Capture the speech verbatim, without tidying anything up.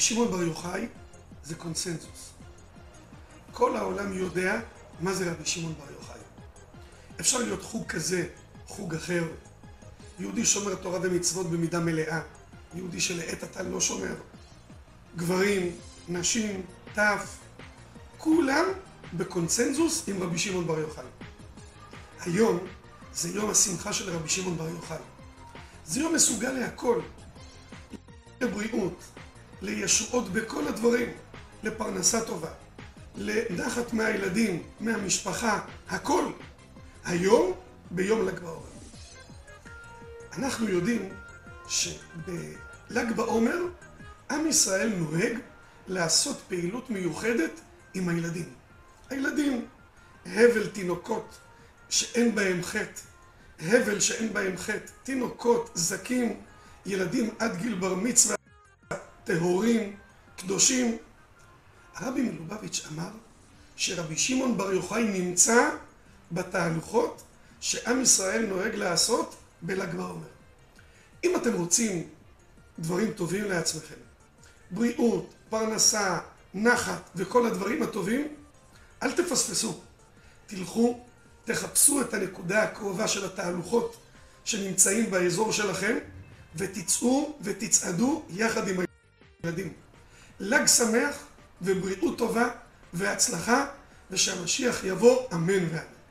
שמעון בר יוחאי זה קונסנזוס. כל העולם יודע מה זה רבי שמעון בר יוחאי. אפשר להיות חוג כזה, חוג אחר. יהודי שומר תורה ומצוות במידה מלאה. יהודי שלעת עתה לא שומר. גברים, נשים, טף, כולם בקונסנזוס עם רבי שמעון בר יוחאי. היום זה יום השמחה של רבי שמעון בר יוחאי. זה יום מסוגל להכל. לבריאות, לישועות בכל הדברים, לפרנסה טובה, לנחת מהילדים, מהמשפחה, הכל. היום ביום ל"ג בעומר. אנחנו יודעים שבל"ג בעומר עם ישראל נוהג לעשות פעילות מיוחדת עם הילדים. הילדים, הבל תינוקות שאין בהם חטא, הבל שאין בהם חטא, תינוקות, זקים, ילדים עד גיל בר מצווה, טהורים, קדושים. הרבי מלובביץ' אמר שרבי שמעון בר יוחאי נמצא בתהלוכות שעם ישראל נוהג לעשות בל"ג בעומר. אם אתם רוצים דברים טובים לעצמכם, בריאות, פרנסה, נחת וכל הדברים הטובים, אל תפספסו. תלכו, תחפשו את הנקודה הקרובה של התהלוכות שנמצאים באזור שלכם, ותצאו ותצעדו יחד עם הילדים. ל"ג שמח ובריאות טובה והצלחה, ושהמשיח יבוא, אמן ואמן.